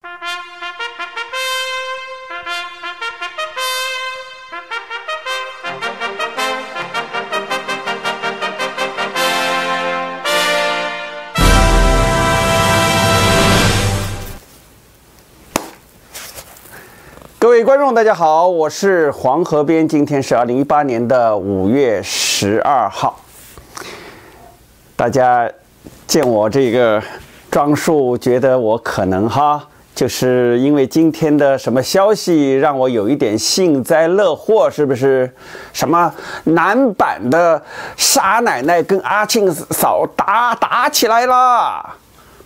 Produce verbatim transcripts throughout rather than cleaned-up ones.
各位观众，大家好，我是黄河边，今天是二零一八年的五月十二号。大家见我这个装束，觉得我可能哈，就是因为今天的什么消息让我有一点幸灾乐祸，是不是？什么男版的沙奶奶跟阿庆嫂打打起来了？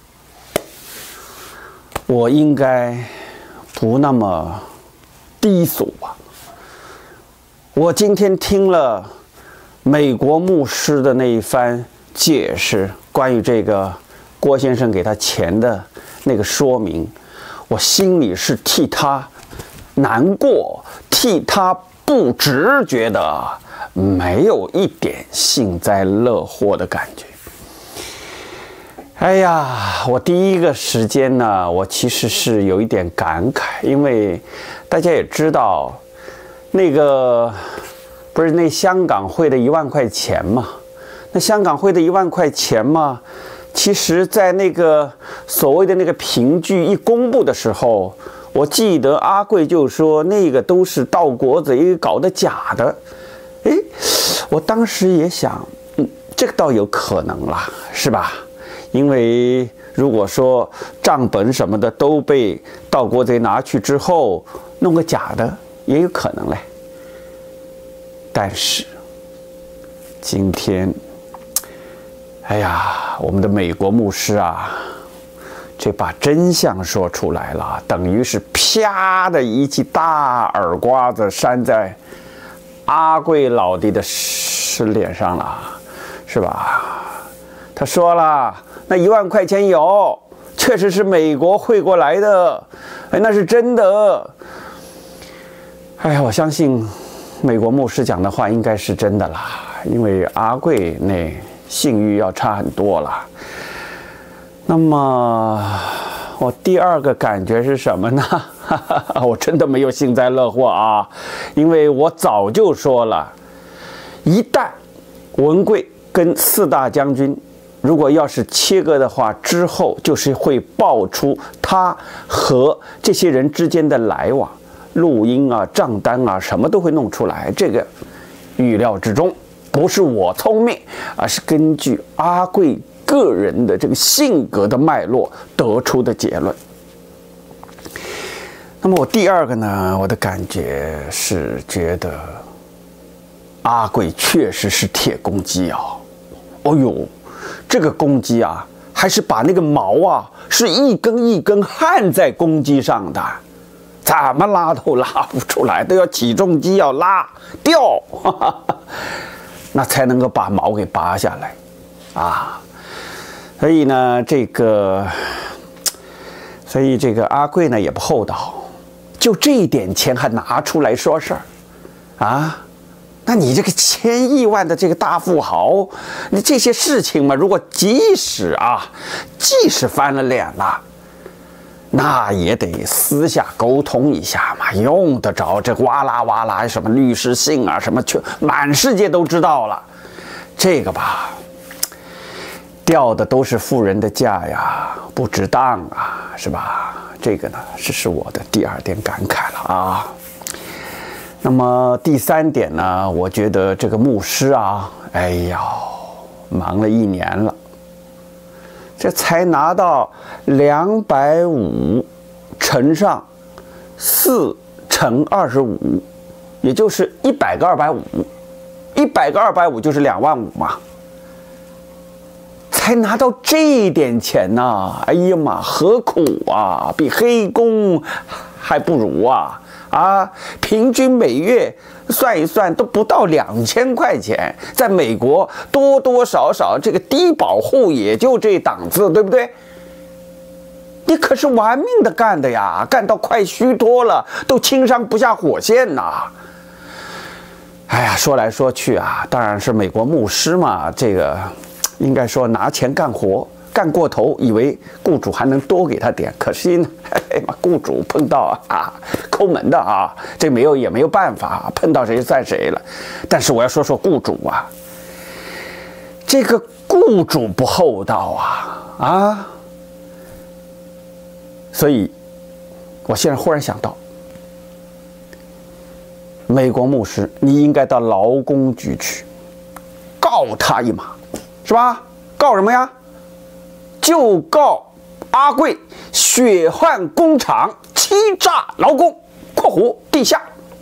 我应该不那么低俗吧？我今天听了美国牧师的那一番解释，关于这个郭先生给他钱的那个说明，我心里是替他难过，替他不值，觉得没有一点幸灾乐祸的感觉。哎呀，我第一个时间呢，我其实是有一点感慨，因为大家也知道，那个不是那香港会的一万块钱嘛？那香港会的一万块钱嘛，其实在那个所谓的那个凭据一公布的时候，我记得阿贵就说那个都是盗国贼搞的假的。哎，我当时也想，嗯，这个倒有可能啦，是吧？因为如果说账本什么的都被盗国贼拿去之后，弄个假的也有可能嘞。但是今天，哎呀，我们的美国牧师啊，这把真相说出来了，等于是啪的一记大耳刮子扇在阿贵老弟的脸上了，是吧？他说了，那一万块钱有，确实是美国汇过来的，哎，那是真的。哎呀，我相信美国牧师讲的话应该是真的啦，因为阿贵那信誉要差很多了。那么我第二个感觉是什么呢？我真的没有幸灾乐祸啊，因为我早就说了，一旦文贵跟四大将军如果要是切割的话，之后就是会爆出他和这些人之间的来往，录音啊、账单啊，什么都会弄出来。这个预料之中，不是我聪明，而是根据阿贵个人的这个性格的脉络得出的结论。那么我第二个呢，我的感觉是觉得阿贵确实是铁公鸡啊！哦呦，这个公鸡啊，还是把那个毛啊，是一根一根焊在公鸡上的，怎么拉都拉不出来，都要起重机要拉掉，哈哈哈，那才能够把毛给拔下来啊！所以呢，这个，所以这个阿贵呢也不厚道，就这一点钱还拿出来说事儿啊！那你这个千亿万的这个大富豪，你这些事情嘛，如果即使啊，即使翻了脸了，那也得私下沟通一下嘛，用得着这哇啦哇啦什么律师信啊，什么全满世界都知道了，这个吧，掉的都是富人的价呀，不值当啊，是吧？这个呢，这是我的第二点感慨了啊。那么第三点呢，我觉得这个牧师啊，哎呀，忙了一年了，这才拿到两百五乘上四乘二十五，也就是一百个二百五，一百个二百五就是两万五嘛，才拿到这一点钱呐、啊！哎呀妈，何苦啊？比黑工还不如啊！啊，平均每月算一算都不到两千块钱，在美国多多少少这个低保户也就这档次，对不对？你可是玩命的干的呀，干到快虚脱了，都轻伤不下火线呐！哎呀，说来说去啊，当然是美国牧师嘛，这个应该说拿钱干活干过头，以为雇主还能多给他点，可惜呢，哎妈，雇主碰到啊抠门的啊，这没有也没有办法，碰到谁算谁了。但是我要说说雇主啊，这个雇主不厚道啊啊！所以，我现在忽然想到，美国牧师，你应该到劳工局去告他一码，是吧？告什么呀？就告阿贵血汗工厂欺诈劳工（括弧地下）。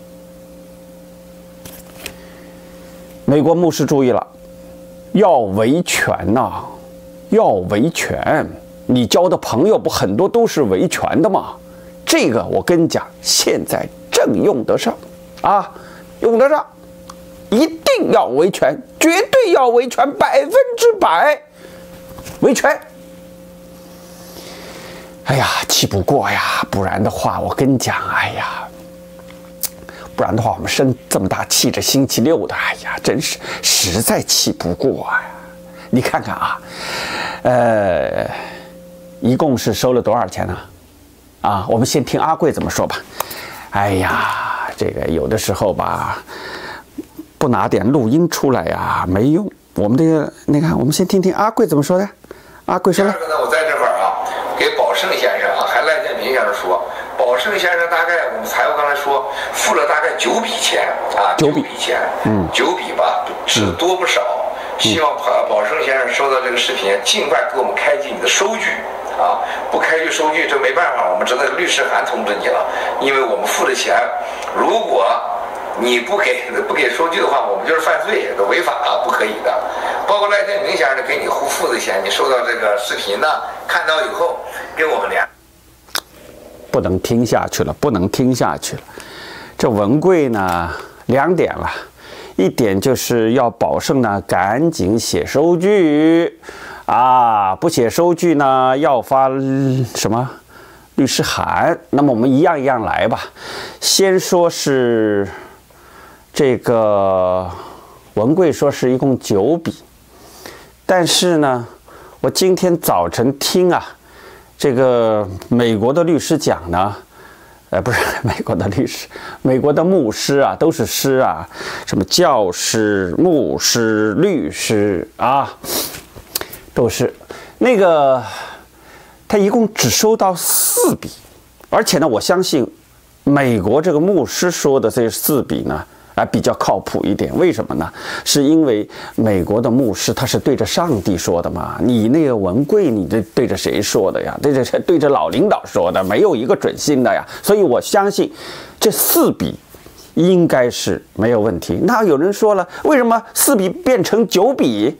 美国牧师注意了，要维权呐、啊，要维权。你交的朋友不很多都是维权的吗？这个我跟你讲，现在正用得上啊，用得上，一定要维权，绝对要维权，百分之百维权。哎呀，气不过呀，不然的话，我跟你讲，哎呀，不然的话，我们生这么大气，这星期六的，哎呀，真是实在气不过呀。你看看啊，呃。一共是收了多少钱呢？啊，我们先听阿贵怎么说吧。哎呀，这个有的时候吧，不拿点录音出来呀，没用。我们这个，你看，我们先听听阿贵怎么说的。阿贵说的。 第二个呢，我在这块儿啊，给宝胜先生啊，还赖建民先生说，宝胜先生大概我们财务刚才说付了大概九笔钱啊， 九笔钱，嗯，九笔吧，是多不少。希望宝胜先生收到这个视频，尽快给我们开具你的收据。啊，不开具收据，这没办法，我们只能律师函通知你了，因为我们付的钱，如果你不给不给收据的话，我们就是犯罪，这违法啊，不可以的。包括赖建明先生给你付的钱，你收到这个视频呢，看到以后跟我们联。 不能听下去了，不能听下去了。这文贵呢，两点了，一点就是要宝胜呢赶紧写收据。啊，不写收据呢，要发什么律师函？那么我们一样一样来吧。先说是这个文贵说是一共九笔，但是呢，我今天早晨听啊，这个美国的律师讲呢，呃，不是美国的律师，美国的牧师啊，都是师啊，什么教师、牧师、律师啊。都是那个，他一共只收到四笔，而且呢，我相信美国这个牧师说的这四笔呢，啊比较靠谱一点。为什么呢？是因为美国的牧师他是对着上帝说的嘛，你那个文贵，你这对着谁说的呀？对着对着老领导说的，没有一个准信的呀。所以我相信这四笔应该是没有问题。那有人说了，为什么四笔变成九笔？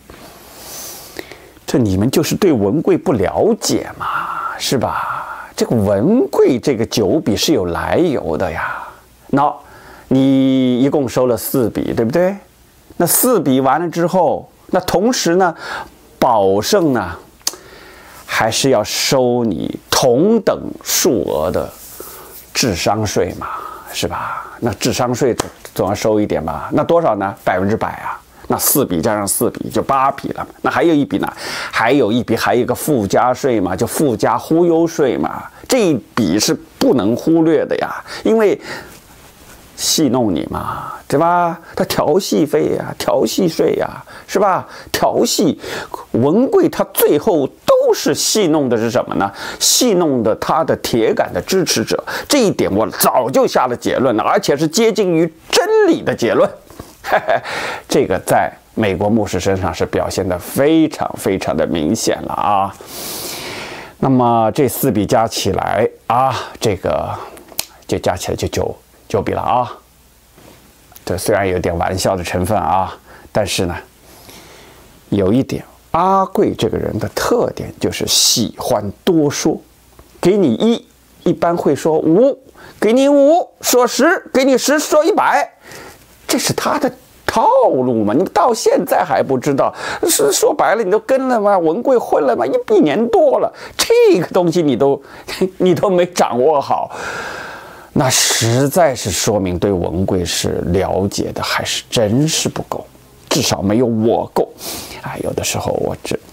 这你们就是对文贵不了解嘛，是吧？这个文贵这个九笔是有来由的呀。那，你一共收了四笔，对不对？那四笔完了之后，那同时呢，宝胜呢，还是要收你同等数额的智商税嘛，是吧？那智商税总要收一点吧？那多少呢？百分之百啊。那四笔加上四笔就八笔了，那还有一笔呢？还有一笔，还有一个附加税嘛，就附加忽悠税嘛。这一笔是不能忽略的呀，因为戏弄你嘛，对吧？他调戏费呀，调戏税呀，是吧？调戏文贵，他最后都是戏弄的是什么呢？戏弄的他的铁杆的支持者。这一点我早就下了结论了，而且是接近于真理的结论。这个在美国牧师身上是表现得非常非常的明显了啊。那么这四笔加起来啊，这个就加起来就九九笔了啊。这虽然有点玩笑的成分啊，但是呢，有一点，阿贵这个人的特点就是喜欢多说，给你一，一般会说五，给你五说十，给你十说一百。这是他的套路嘛？你到现在还不知道？是说白了，你都跟了吗？文贵混了吗？一一年多了，这个东西你都你都没掌握好，那实在是说明对文贵是了解的还是真是不够，至少没有我够。啊，有的时候我这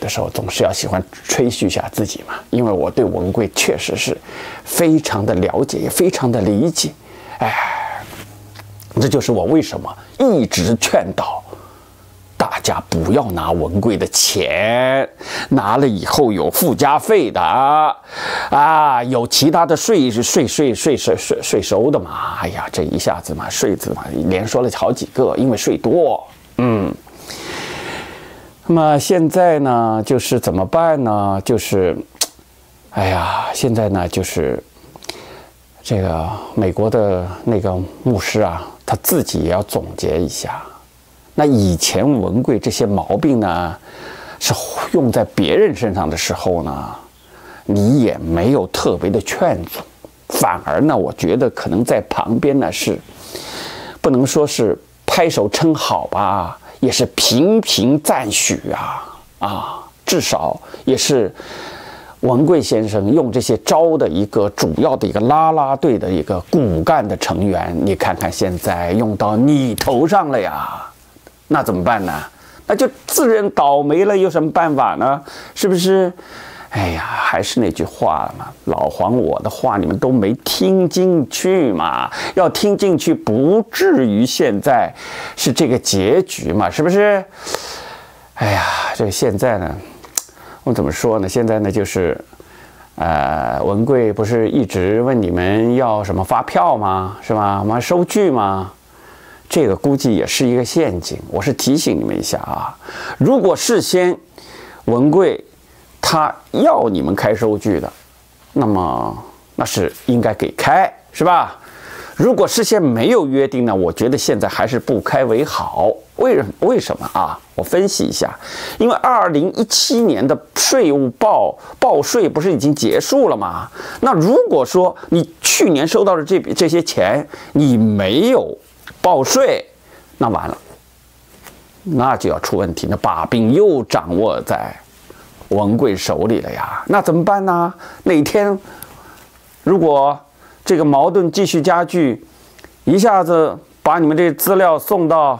的时候总是要喜欢吹嘘一下自己嘛，因为我对文贵确实是非常的了解，也非常的理解。哎，这就是我为什么一直劝导大家不要拿文贵的钱，拿了以后有附加费的啊，有其他的税税税税税税税收的嘛。哎呀，这一下子嘛，税字嘛，连说了好几个，因为税多，嗯。那么现在呢，就是怎么办呢？就是，哎呀，现在呢，就是这个美国的那个牧师啊，他自己也要总结一下。那以前文贵这些毛病呢，是用在别人身上的时候呢，你也没有特别的劝阻，反而呢，我觉得可能在旁边呢是，不能说是拍手称好吧。也是频频赞许啊啊，至少也是文贵先生用这些招的一个主要的一个啦啦队的一个骨干的成员。你看看现在用到你头上了呀，那怎么办呢？那就自认倒霉了，有什么办法呢？是不是？哎呀，还是那句话嘛，老黄我的话你们都没听进去嘛，要听进去不至于现在是这个结局嘛，是不是？哎呀，这个现在呢，我怎么说呢？现在呢就是，呃，文贵不是一直问你们要什么发票吗？是吧？嘛收据吗？这个估计也是一个陷阱。我是提醒你们一下啊，如果事先文贵他要你们开收据的，那么那是应该给开，是吧？如果事先没有约定呢，我觉得现在还是不开为好。为为什么啊？我分析一下，因为二零一七年的税务报报税不是已经结束了吗？那如果说你去年收到的这笔这些钱你没有报税，那完了，那就要出问题，那把柄又掌握在文贵手里了呀，那怎么办呢？哪天如果这个矛盾继续加剧，一下子把你们这资料送到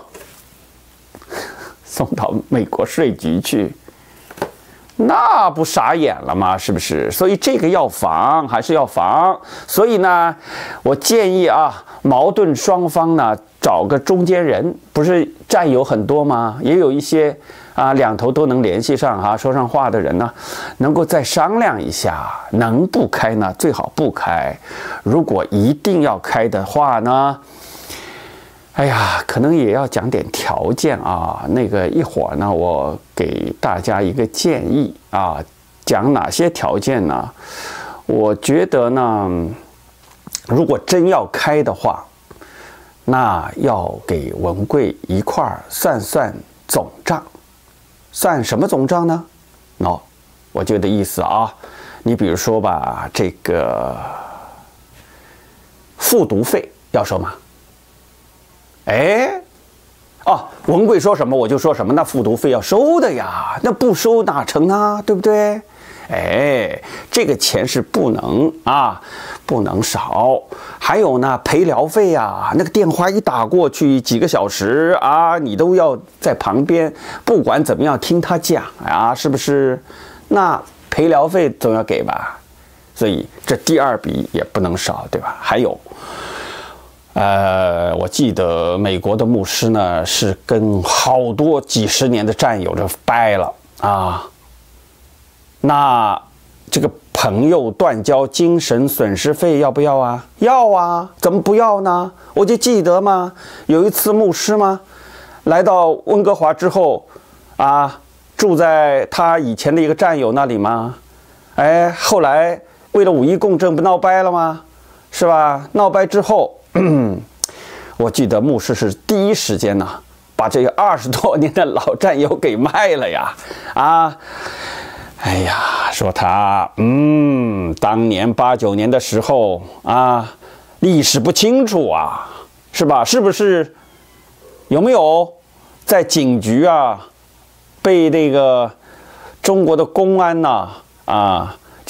送到美国税局去，那不傻眼了吗？是不是？所以这个要防，还是要防。所以呢，我建议啊，矛盾双方呢找个中间人，不是战友很多吗？也有一些啊，两头都能联系上哈、啊，说上话的人呢，能够再商量一下，能不开呢最好不开。如果一定要开的话呢，哎呀，可能也要讲点条件啊。那个一会儿呢，我给大家一个建议啊，讲哪些条件呢？我觉得呢，如果真要开的话，那要给文贵一块儿算算总账。算什么总账呢？喏、no, 我就的意思啊，你比如说吧，这个复读费要收吗？哎，哦，文贵说什么我就说什么，那复读费要收的呀，那不收哪成呢？对不对？哎，这个钱是不能啊，不能少。还有呢，陪聊费呀，那个电话一打过去几个小时啊，你都要在旁边，不管怎么样听他讲啊，是不是？那陪聊费总要给吧，所以这第二笔也不能少，对吧？还有，呃，我记得美国的牧师呢是跟好多几十年的战友就掰了啊。那这个朋友断交精神损失费要不要啊？要啊，怎么不要呢？我就记得嘛，有一次牧师嘛，来到温哥华之后，啊，住在他以前的一个战友那里嘛，哎，后来为了五一共振不闹掰了吗？是吧？闹掰之后，我记得牧师是第一时间呢、啊，把这个二十多年的老战友给卖了呀，啊。哎呀，说他，嗯，当年八九年的时候啊，历史不清楚啊，是吧？是不是？有没有在警局啊，被那个中国的公安呐 啊, 啊，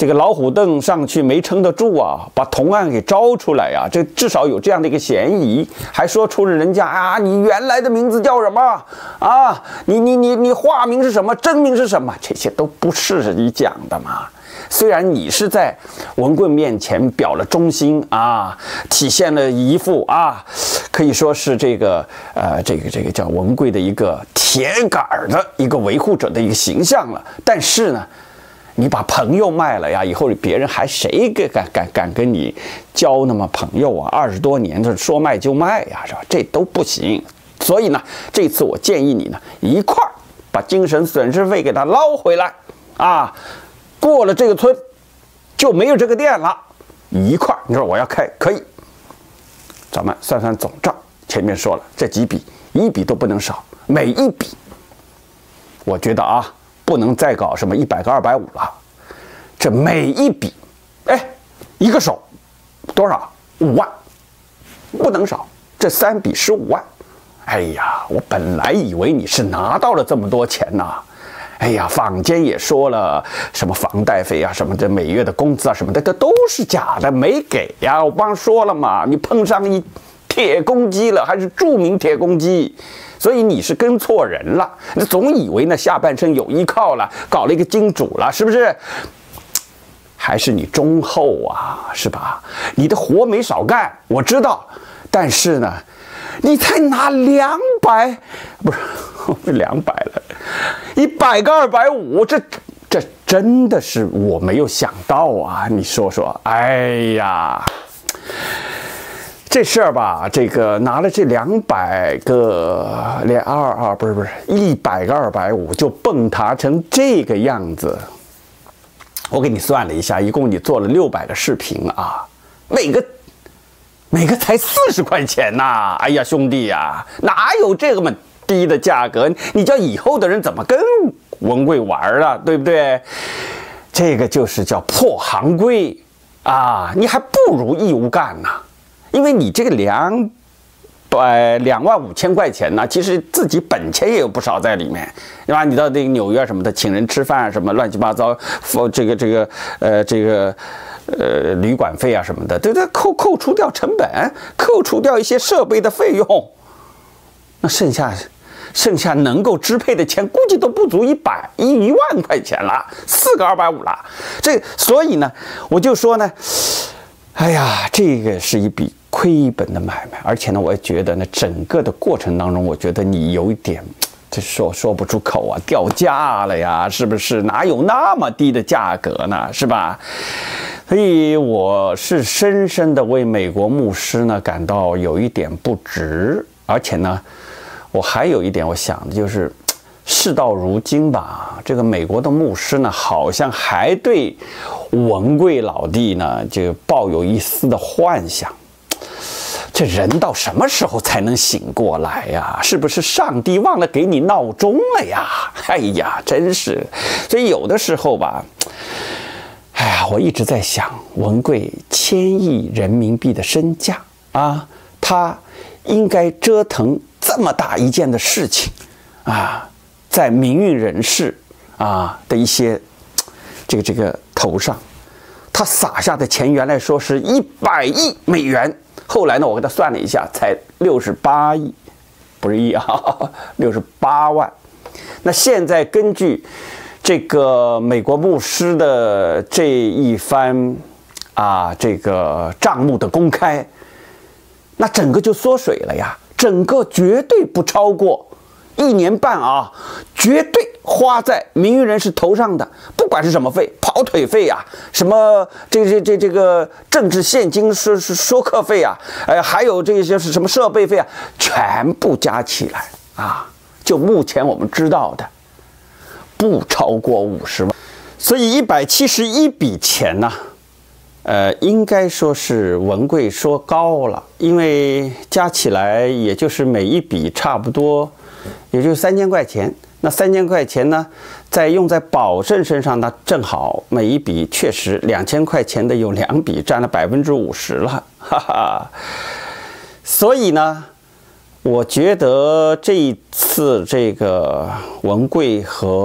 这个老虎凳上去没撑得住啊，把同案给招出来呀、啊，这至少有这样的一个嫌疑，还说出了人家啊，你原来的名字叫什么啊？你你你你化名是什么？真名是什么？这些都不是你讲的嘛。虽然你是在文贵面前表了忠心啊，体现了一副啊，可以说是这个呃，这个这个叫文贵的一个铁杆的一个维护者的一个形象了，但是呢，你把朋友卖了呀，以后别人还谁敢敢敢敢跟你交那么朋友啊？二十多年这说卖就卖呀，是吧？这都不行。所以呢，这次我建议你呢，一块儿把精神损失费给他捞回来啊。过了这个村，就没有这个店了。一块儿，你说我要开可以，咱们算算总账。前面说了，这几笔一笔都不能少，每一笔，我觉得啊，不能再搞什么一百个二百五了。这每一笔，哎，一个手多少？五万，不能少。这三笔十五万。哎呀，我本来以为你是拿到了这么多钱呐、啊。哎呀，坊间也说了，什么房贷费啊，什么的每月的工资啊，什么的，这都是假的，没给呀。我帮说了嘛，你碰上一铁公鸡了，还是著名铁公鸡，所以你是跟错人了。你总以为呢下半身有依靠了，搞了一个金主了，是不是？还是你忠厚啊，是吧？你的活没少干，我知道，但是呢。你才拿两百，不是两百了，一百个二百五，这这真的是我没有想到啊！你说说，哎呀，这事儿吧，这个拿了这两百个两二二不是不是一百个二百五就蹦跶成这个样子。我给你算了一下，一共你做了六百个视频啊，每个。每个才四十块钱呐、啊！哎呀，兄弟呀、啊，哪有这么低的价格？你叫以后的人怎么跟文贵玩啊？对不对？这个就是叫破行规啊！你还不如义务干呢，因为你这个两百两万五千块钱呢，其实自己本钱也有不少在里面，对吧？你到那个纽约什么的，请人吃饭什么乱七八糟，这个这个呃这个。呃，旅馆费啊什么的，对对，扣扣除掉成本，扣除掉一些设备的费用，那剩下剩下能够支配的钱，估计都不足一百一一万块钱了，四个二百五了。这所以呢，我就说呢，哎呀，这个是一笔亏本的买卖，而且呢，我也觉得呢，整个的过程当中，我觉得你有一点。这说说不出口啊，掉价了呀，是不是？哪有那么低的价格呢？是吧？所以我是深深的为美国牧师呢感到有一点不值，而且呢，我还有一点我想的就是，事到如今吧，这个美国的牧师呢，好像还对文贵老弟呢就抱有一丝的幻想。这人到什么时候才能醒过来呀？是不是上帝忘了给你闹钟了呀？哎呀，真是，所以有的时候吧，哎呀，我一直在想，文贵千亿人民币的身价啊，他应该折腾这么大一件的事情啊，在民运人士啊的一些这个这个头上，他撒下的钱原来说是一百亿美元。后来呢，我给他算了一下，才六十八亿，不是亿啊，六十八万。那现在根据这个美国牧师的这一番啊，这个账目的公开，那整个就缩水了呀，整个绝对不超过一年半啊，绝对花在民运人士头上的，不管是什么费，跑腿费呀、啊，什么这这这这个政治现金说说客费啊，呃，还有这些是什么设备费啊，全部加起来啊，就目前我们知道的，不超过五十万，所以一百七十一笔钱呢、啊。呃，应该说是文贵说高了，因为加起来也就是每一笔差不多，也就三千块钱。那三千块钱呢，再用在保证身上呢，正好每一笔确实两千块钱的有两笔，占了百分之五十了，哈哈。所以呢，我觉得这一次这个文贵和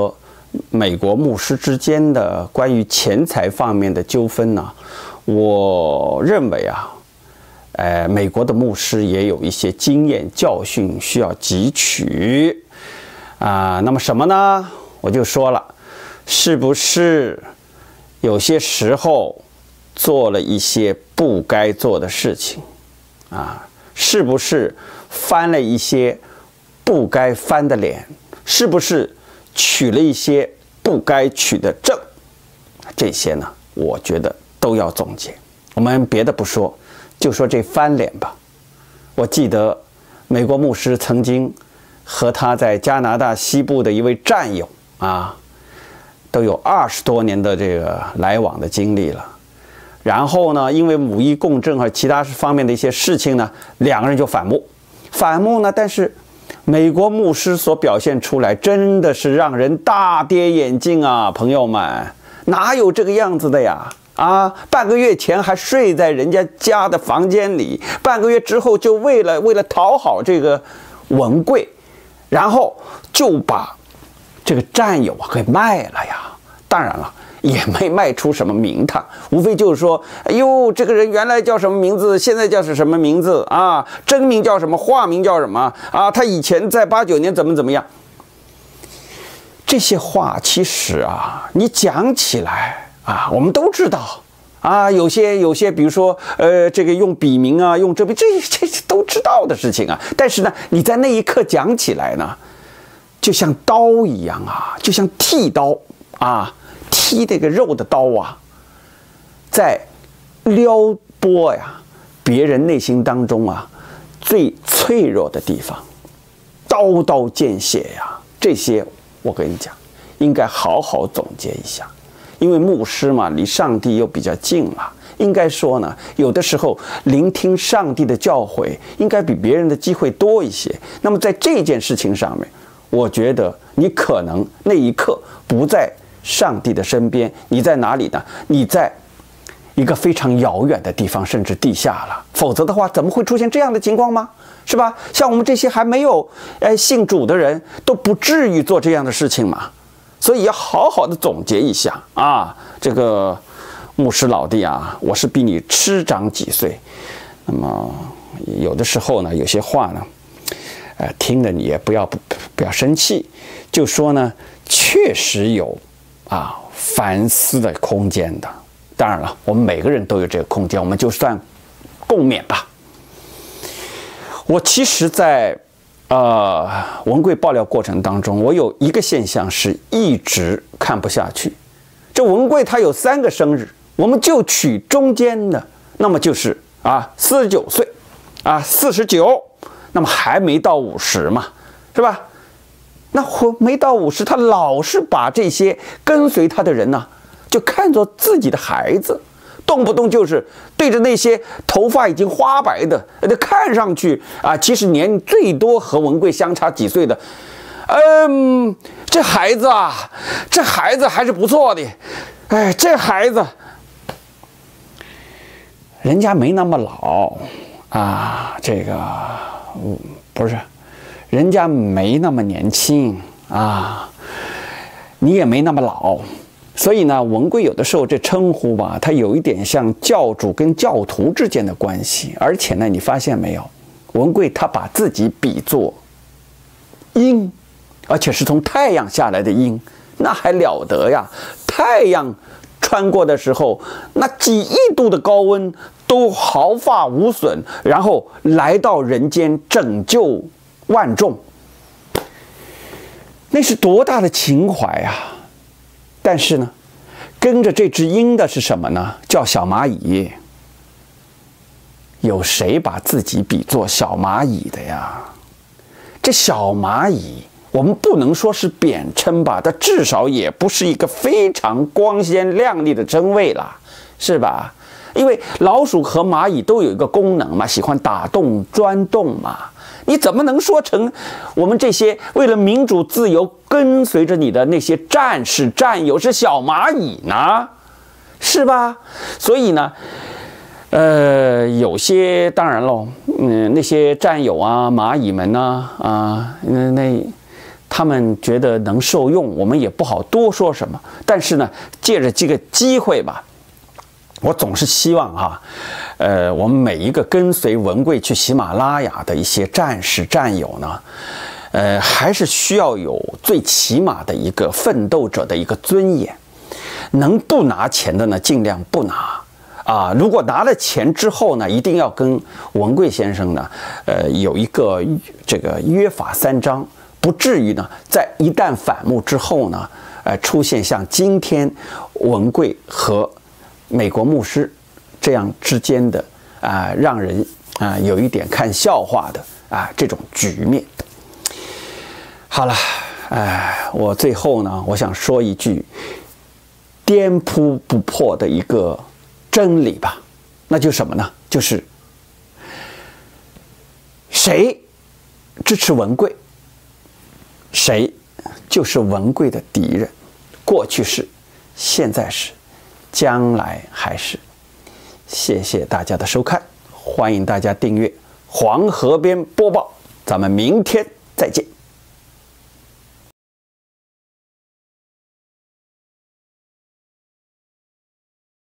美国牧师之间的关于钱财方面的纠纷呢，我认为啊，呃，美国的牧师也有一些经验教训需要汲取啊。那么什么呢？我就说了，是不是有些时候做了一些不该做的事情啊？是不是翻了一些不该翻的脸？是不是取了一些不该取的证？这些呢，我觉得都要总结。我们别的不说，就说这翻脸吧。我记得美国牧师曾经和他在加拿大西部的一位战友啊，都有二十多年的这个来往的经历了。然后呢，因为武义共振和其他方面的一些事情呢，两个人就反目。反目呢，但是美国牧师所表现出来真的是让人大跌眼镜啊，朋友们，哪有这个样子的呀？啊，半个月前还睡在人家家的房间里，半个月之后就为了为了讨好这个文贵，然后就把这个战友给卖了呀。当然了，也没卖出什么名堂，无非就是说，哎呦，这个人原来叫什么名字，现在叫是什么名字啊？真名叫什么，化名叫什么啊？他以前在八九年怎么怎么样？这些话其实啊，你讲起来啊，我们都知道啊，有些有些，比如说呃，这个用笔名啊，用这笔，这这都知道的事情啊。但是呢，你在那一刻讲起来呢，就像刀一样啊，就像剃刀啊。剔这个肉的刀啊，在撩拨呀别人内心当中啊最脆弱的地方，刀刀见血呀。这些我跟你讲，应该好好总结一下，因为牧师嘛，离上帝又比较近了。应该说呢，有的时候聆听上帝的教诲，应该比别人的机会多一些。那么在这件事情上面，我觉得你可能那一刻不在上帝的身边，你在哪里呢？你在一个非常遥远的地方，甚至地下了。否则的话，怎么会出现这样的情况吗？是吧？像我们这些还没有哎信主的人，都不至于做这样的事情嘛。所以要好好的总结一下啊，这个牧师老弟啊，我是比你吃长几岁。那么有的时候呢，有些话呢，呃，听着你也不要不不要生气，就说呢，确实有啊反思的空间的。当然了，我们每个人都有这个空间，我们就算共勉吧。我其实在呃文贵爆料过程当中，我有一个现象是一直看不下去。这文贵他有三个生日，我们就取中间的，那么就是啊四十九岁，啊四十九，那么还没到五十嘛，是吧？那没到五十，他老是把这些跟随他的人呢、啊，就看作自己的孩子，动不动就是对着那些头发已经花白的，那看上去啊，其实年最多和文贵相差几岁的，嗯，这孩子啊，这孩子还是不错的，哎，这孩子，人家没那么老啊，这个，嗯，不是。人家没那么年轻啊，你也没那么老，所以呢，文贵有的时候这称呼吧，它有一点像教主跟教徒之间的关系。而且呢，你发现没有，文贵他把自己比作鹰，而且是从太阳下来的鹰，那还了得呀！太阳穿过的时候，那几亿度的高温都毫发无损，然后来到人间拯救万众，那是多大的情怀啊！但是呢，跟着这只鹰的是什么呢？叫小蚂蚁。有谁把自己比作小蚂蚁的呀？这小蚂蚁，我们不能说是贬称吧，它至少也不是一个非常光鲜亮丽的称谓啦，是吧？因为老鼠和蚂蚁都有一个功能嘛，喜欢打洞钻洞嘛。你怎么能说成我们这些为了民主自由跟随着你的那些战士战友是小蚂蚁呢？是吧？所以呢，呃，有些当然喽，嗯，那些战友啊、蚂蚁们呢，啊，那那他们觉得能受用，我们也不好多说什么。但是呢，借着这个机会吧，我总是希望哈，呃，我们每一个跟随文贵去喜马拉雅的一些战士战友呢，呃，还是需要有最起码的一个奋斗者的一个尊严。能不拿钱的呢，尽量不拿。啊，如果拿了钱之后呢，一定要跟文贵先生呢，呃，有一个这个约法三章，不至于呢，在一旦反目之后呢，呃，出现像今天文贵和美国牧师这样之间的啊、呃，让人啊、呃、有一点看笑话的啊、呃、这种局面。好了，哎、呃，我最后呢，我想说一句颠扑不破的一个真理吧，那就是什么呢？就是谁支持文贵，谁就是文贵的敌人。过去是，现在是，将来还是。谢谢大家的收看，欢迎大家订阅黄河边播报，咱们明天再见。